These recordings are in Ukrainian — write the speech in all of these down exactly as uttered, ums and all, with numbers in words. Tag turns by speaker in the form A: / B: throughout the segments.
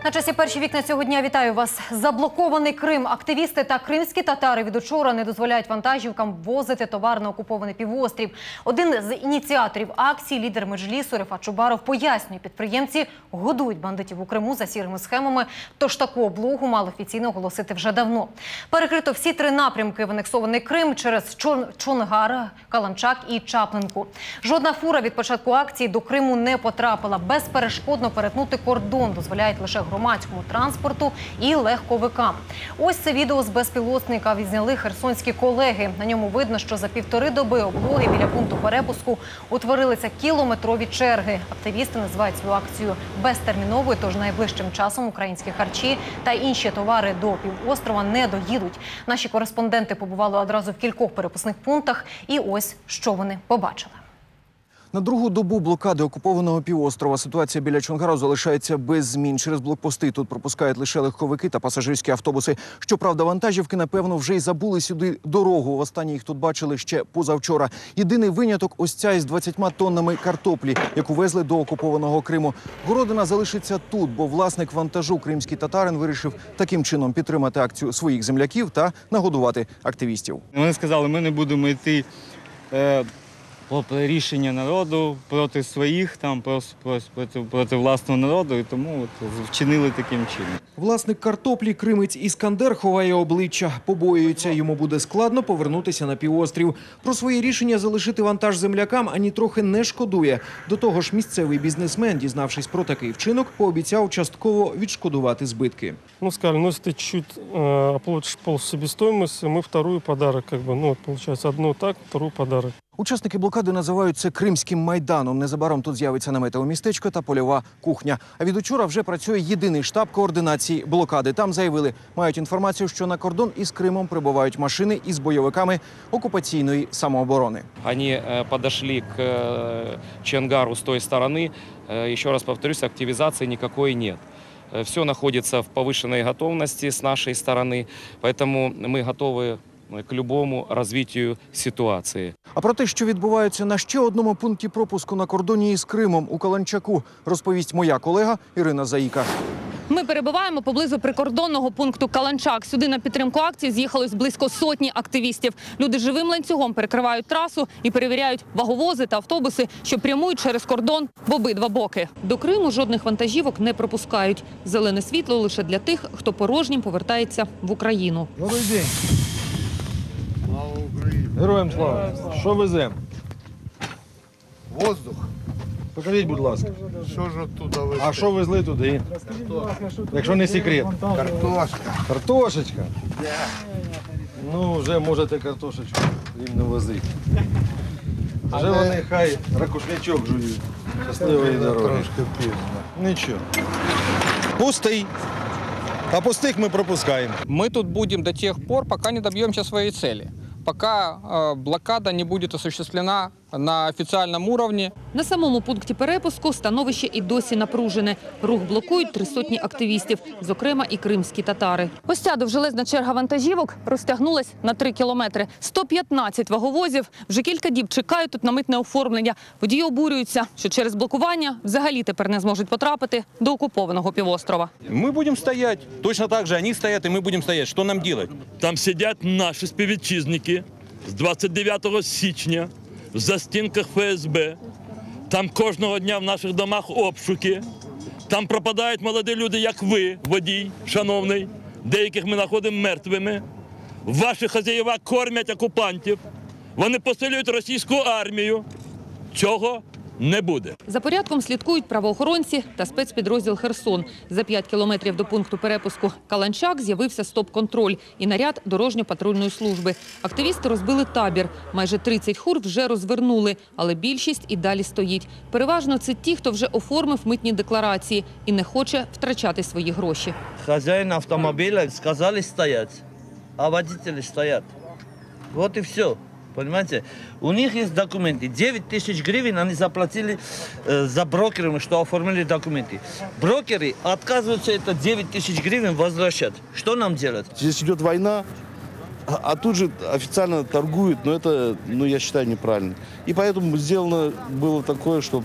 A: На часі перші вікна цього дня вітаю вас. Заблокований Крим. Активісти та кримські татари від учора не дозволяють вантажівкам ввозити товар на окупований півострів. Один з ініціаторів акції, лідер Меджлісу Рефат Чубаров, пояснює, підприємці годують бандитів у Криму за сірими схемами, тож таку облогу мали офіційно оголосити вже давно. Перекрито всі три напрямки в анексований Крим через Чон... Чонгар, Каланчак і Чаплинку. Жодна фура від початку акції до Криму не потрапила. Безперешкодно перетнути кордон дозволяють лише громадському транспорту і легковикам. Ось це відео з безпілотника відзняли херсонські колеги. На ньому видно, що за півтори доби облоги біля пункту перепуску утворилися кілометрові черги. Активісти називають свою акцію безтерміновою, тож найближчим часом українські харчі та інші товари до півострова не доїдуть. Наші кореспонденти побували одразу в кількох перепускних пунктах, і ось що вони побачили.
B: На другу добу блокади окупованого півострова ситуація біля Чонгару залишається без змін. Через блокпости тут пропускають лише легковики та пасажирські автобуси. Щоправда, вантажівки, напевно, вже й забули сюди дорогу. Востаннє їх тут бачили ще позавчора. Єдиний виняток – ось ця із двадцятьма тоннами картоплі, яку везли до окупованого Криму. Городина залишиться тут, бо власник вантажу, кримський татарин, вирішив таким чином підтримати акцію своїх земляків та нагодувати активістів.
C: Вони сказали, ми не будемо йти е, проти рішення народу, проти своїх, там, проти, проти власного народу, і тому от, вчинили таким чином.
B: Власник картоплі, кримець Іскандер, ховає обличчя. Побоюється, йому буде складно повернутися на півострів. Про своє рішення залишити вантаж землякам ані трохи не шкодує. До того ж, місцевий бізнесмен, дізнавшись про такий вчинок, пообіцяв частково відшкодувати збитки.
D: Ну, сказали, ну, если ты чуть э, оплатишь пол себестоимости, мы вторую подарок, как бы, ну, вот, получается, одно так, вторую подарок.
B: Учасники блокади називають це Кримським майданом. Незабаром тут з'явиться наметове містечко та польова кухня. А від учора вже працює єдиний штаб координації блокади. Там заявили, мають інформацію, що на кордон із Кримом прибувають машини із бойовиками окупаційної самооборони.
E: Вони підійшли к Чонгару з тої сторони. Ще раз повторюсь, активізації ніякої немає. Все находится в повышенной готовности с нашей стороны, поэтому мы готовы к любому розвитку ситуації.
B: А про те, що відбувається на ще одному пункті пропуску на кордоні із Кримом у Каланчаку, розповість моя колега Ірина Заїка.
F: Ми перебуваємо поблизу прикордонного пункту Каланчак. Сюди на підтримку акції з'їхалось близько сотні активістів. Люди живим ланцюгом перекривають трасу і перевіряють ваговози та автобуси, що прямують через кордон в обидва боки. До Криму жодних вантажівок не пропускають. Зелене світло лише для тих, хто порожнім повертається в Україну.
G: Добрий день. Слава Україні. Героям слава. Що веземо?
H: Воздух.
G: Покажіть, будь ласка.
H: Що ж оттуда везти?
G: А що везли туди? Якщо не секрет.
H: Картошка.
G: Картошечка? Ну, вже можете картошечку їм не возити. Вже вони хай ракушнячок жують. Щасливої дороги.
H: Трошки пізно.
G: Нічого. Пустий. А пустих ми пропускаємо.
I: Мы тут будем до тех пор, пока не добьемся своей цели. Пока э, блокада не будет осуществлена на офіційному уровні.
F: На самому пункті перепуску становище і досі напружене. Рух блокують три сотні активістів, зокрема і кримські татари. Ось ця довжелезна черга вантажівок розтягнулась на три кілометри. сто п'ятнадцять ваговозів вже кілька діб чекають тут на митне оформлення. Водії обурюються, що через блокування взагалі тепер не зможуть потрапити до окупованого півострова.
J: Ми будемо стояти. Точно так же вони стоять, і ми будемо стояти. Що нам робити?
K: Там сидять наші співвітчизники з двадцять дев'ятого січня. В застінках Ф С Б, там кожного дня в наших домах обшуки, там пропадають молоді люди, як ви, водій, шановний, деяких ми знаходимо мертвими. Ваші хазяїва кормять окупантів, вони посилюють російську армію. Цього не буде.
F: За порядком слідкують правоохоронці та спецпідрозділ «Херсон». За п'ять кілометрів до пункту перепуску Каланчак з'явився стоп-контроль і наряд дорожньо-патрульної служби. Активісти розбили табір. Майже тридцять хур вже розвернули, але більшість і далі стоїть. Переважно це ті, хто вже оформив митні декларації і не хоче втрачати свої гроші.
L: Хазяїн автомобіля сказали стоять, а водителі стоять. Вот і все. Понимаете, у них есть документы. девять тысяч гривен они заплатили э, за брокерами, что оформили документы. Брокеры отказываются это девять тысяч гривен возвращать. Что нам делать?
M: Здесь идет война, а, а тут же официально торгуют, но это, ну, я считаю, неправильно. И поэтому сделано было такое, чтобы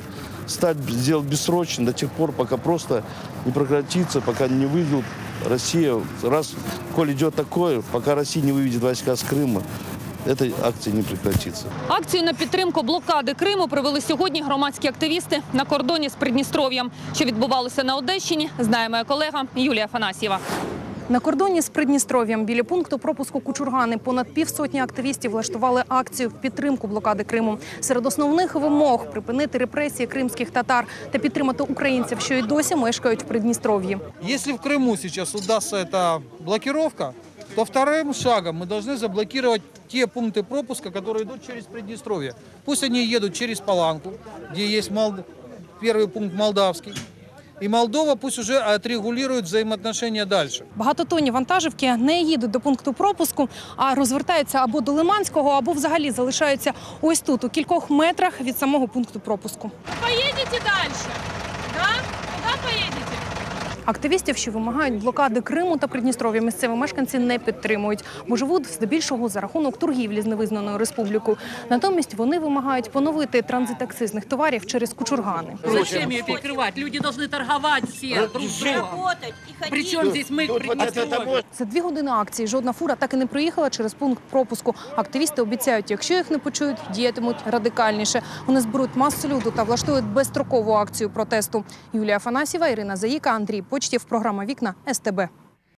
M: стать, сделать бессрочно до тех пор, пока просто не прекратится, пока не выведут Россия. Раз, коль идет такое, пока Россия не выведет войска с Крыма, эта акция не прекратится.
F: Акцію на підтримку блокади Криму провели сьогодні громадські активісти на кордоні з Придністров'ям. Що відбувалося на Одещині, знає моя колега Юлія Афанасьєва.
N: На кордоні з Придністров'ям біля пункту пропуску Кучургани понад півсотні активістів влаштували акцію в підтримку блокади Криму. Серед основних вимог – припинити репресії кримських татар та підтримати українців, що й досі мешкають в Придністров'ї.
O: Якщо в Криму зараз удасться ця блокировка, то вторым шагом мы должны заблокировать те пункты пропуска, которые идут через Приднестровье. Пусть они едут через Паланку, где есть Молд... первый пункт молдавский. І Молдова пусть уже отрегулює взаємоотношення далі.
N: Багатотонні вантажівки не їдуть до пункту пропуску, а розвертаються або до Лиманського, або взагалі залишаються ось тут, у кількох метрах від самого пункту пропуску.
F: Поїдете далі? Да? Куди поїдете?
N: Активістів, що вимагають блокади Криму та Придністров'я, місцеві мешканці не підтримують, бо живуть здебільшого за рахунок торгівлі з невизнаною республікою. Натомість вони вимагають поновити транзит акцизних товарів через Кучургани.
P: Зачем її перекривати? Люди повинні торгувати всі друг з другом. Причому здесь ми в Придністров'ї?
N: За дві години акції жодна фура так і не проїхала через пункт пропуску. Активісти обіцяють, якщо їх не почують, діятимуть радикальніше. Вони зберуть масу люду та влаштують безстрокову акцію протесту. Юлія Афанасьєва, Ірина Заїка, Андрій Почтів. Програма «Вікна» ес те бе.